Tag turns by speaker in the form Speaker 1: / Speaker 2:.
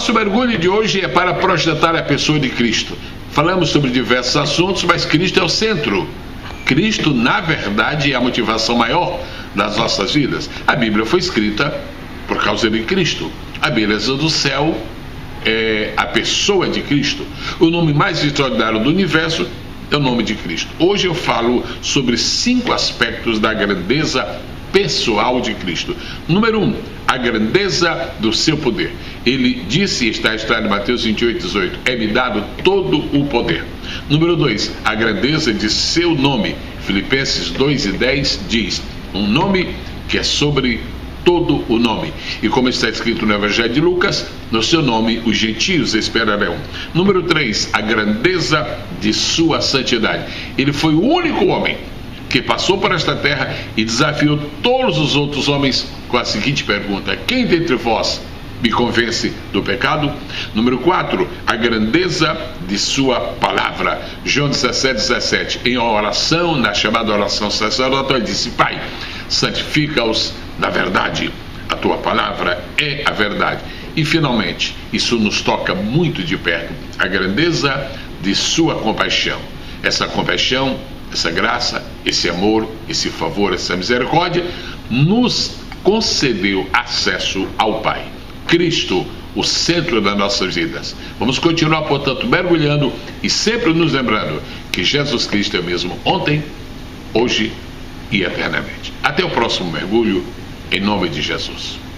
Speaker 1: nosso mergulho de hoje é para projetar a pessoa de Cristo. Falamos sobre diversos assuntos, mas Cristo é o centro. Cristo, na verdade, é a motivação maior das nossas vidas. A Bíblia foi escrita por causa de Cristo. A beleza do céu é a pessoa de Cristo. O nome mais extraordinário do universo é o nome de Cristo. Hoje eu falo sobre 5 aspectos da grandeza pessoal de Cristo. Número 1, a grandeza do seu poder. Ele disse, está escrito em Mateus 28:18, é-me dado todo o poder. Número 2, a grandeza de seu nome. Filipenses 2:10 diz, um nome que é sobre todo o nome. E como está escrito no Evangelho de Lucas, no seu nome os gentios esperarão. Número 3, a grandeza de sua santidade. Ele foi o único homem que passou por esta terra e desafiou todos os outros homens com a seguinte pergunta: quem dentre vós me convence do pecado? Número 4, a grandeza de sua palavra. João 17:17, em oração, na chamada oração sacerdotal, ele disse: Pai, santifica-os na verdade, a tua palavra é a verdade. E finalmente, isso nos toca muito de perto, a grandeza de sua compaixão. Essa compaixão, essa graça, esse amor, esse favor, essa misericórdia nos concedeu acesso ao Pai. Cristo, o centro das nossas vidas. Vamos continuar, portanto, mergulhando e sempre nos lembrando que Jesus Cristo é o mesmo ontem, hoje e eternamente. Até o próximo mergulho, em nome de Jesus.